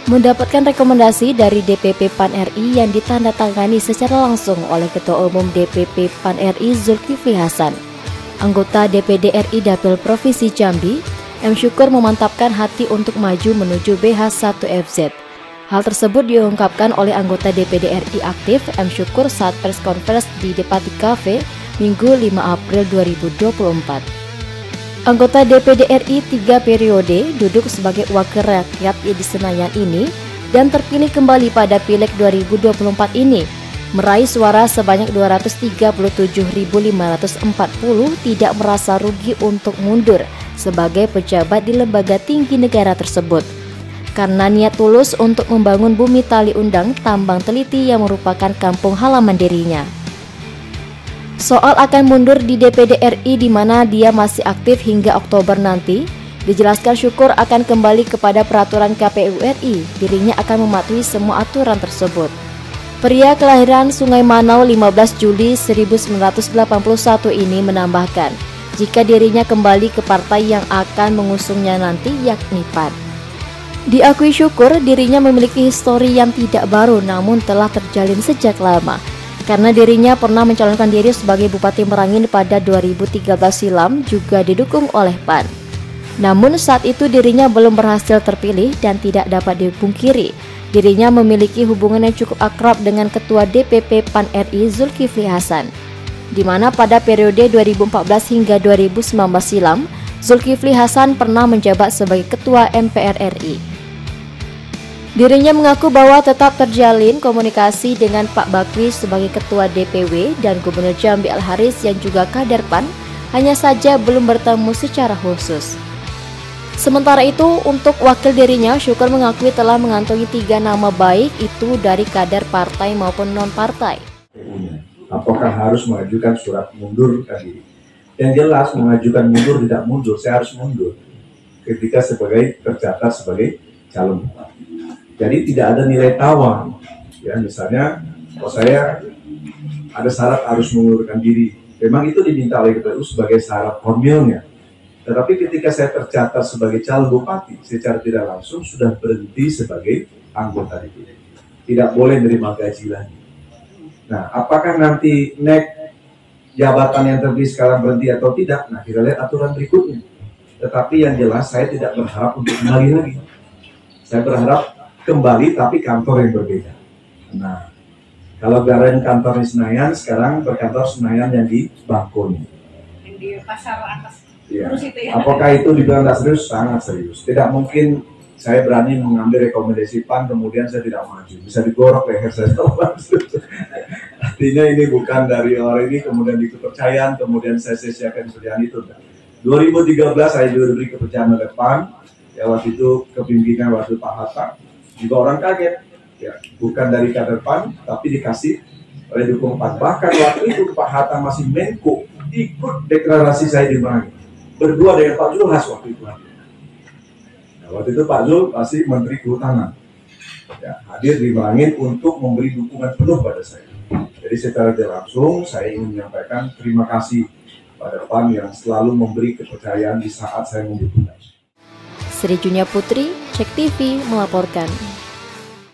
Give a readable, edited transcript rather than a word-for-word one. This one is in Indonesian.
mendapatkan rekomendasi dari DPP PAN RI yang ditandatangani secara langsung oleh Ketua Umum DPP PAN RI Zulkifli Hasan. Anggota DPD RI Dapil Provinsi Jambi, M. Syukur memantapkan hati untuk maju menuju BH1FZ. Hal tersebut diungkapkan oleh anggota DPD RI aktif M. Syukur saat press conference di Depati Cafe Minggu 5 April 2024. Anggota DPD RI 3 periode duduk sebagai wakil rakyat di Senayan ini dan terpilih kembali pada Pileg 2024 ini, meraih suara sebanyak 237.540, tidak merasa rugi untuk mundur sebagai pejabat di lembaga tinggi negara tersebut. Karena niat tulus untuk membangun bumi Tali Undang Tambang Teliti yang merupakan kampung halaman dirinya. Soal akan mundur di DPD RI di mana dia masih aktif hingga Oktober nanti, dijelaskan Syukur akan kembali kepada peraturan KPU RI. Dirinya akan mematuhi semua aturan tersebut. Pria kelahiran Sungai Manau 15 Juli 1981 ini menambahkan, jika dirinya kembali ke partai yang akan mengusungnya nanti yakni PAN. Diakui Syukur, dirinya memiliki histori yang tidak baru namun telah terjalin sejak lama. Karena dirinya pernah mencalonkan diri sebagai Bupati Merangin pada 2013 silam juga didukung oleh PAN. Namun saat itu dirinya belum berhasil terpilih dan tidak dapat dipungkiri, dirinya memiliki hubungan yang cukup akrab dengan Ketua DPP PAN RI Zulkifli Hasan, di mana pada periode 2014 hingga 2019 silam, Zulkifli Hasan pernah menjabat sebagai Ketua MPR RI. Dirinya mengaku bahwa tetap terjalin komunikasi dengan Pak Bakri sebagai Ketua DPW dan Gubernur Jambi Al-Haris yang juga kader PAN, hanya saja belum bertemu secara khusus. Sementara itu, untuk wakil dirinya, Syukur mengakui telah mengantongi 3 nama baik itu dari kader partai maupun non-partai. Apakah harus mengajukan surat mundur tadi? Yang jelas mengajukan mundur tidak mundur, saya harus mundur ketika tercatat sebagai calon bupati. Jadi tidak ada nilai tawar. Ya, misalnya, kalau saya ada syarat harus mengundurkan diri, memang itu diminta oleh KPU sebagai syarat formilnya. Tetapi ketika saya tercatat sebagai calon bupati, secara tidak langsung sudah berhenti sebagai anggota DPD. Tidak boleh menerima gaji lagi. Nah, apakah nanti jabatan yang terpilih sekarang berhenti atau tidak? Nah, kita lihat aturan berikutnya. Tetapi yang jelas saya tidak berharap untuk kembali lagi. Saya berharap kembali tapi kantor yang berbeda. Nah, kalau Garen kantor di Senayan, sekarang berkantor Senayan yang di Bangkoni. Yang di pasar atas. Ya. Apakah itu dibilang tidak serius? Sangat serius. Tidak mungkin saya berani mengambil rekomendasi PAN kemudian saya tidak maju. Bisa digorok leher saya. Artinya ini bukan dari orang ini kemudian dikepercayaan, kemudian saya sia-siakan pekerjaan itu. 2013 saya juga diberi kepercayaan oleh PAN. Ya, waktu itu kepimpinan waktu Pak Hatta. Juga orang kaget, ya, bukan dari kader PAN, tapi dikasih oleh dukung PAN. Bahkan waktu itu Pak Hatta masih Menko, ikut deklarasi saya di Merangin, berdua dengan Pak Zulhas waktu itu. Nah, waktu itu Pak Zul masih Menteri Kehutanan, ya, hadir di Merangin untuk memberi dukungan penuh pada saya. Jadi secara tidak langsung saya ingin menyampaikan terima kasih pada PAN yang selalu memberi kepercayaan di saat saya membutuhkan. Sri Junia Putri, Cek TV melaporkan.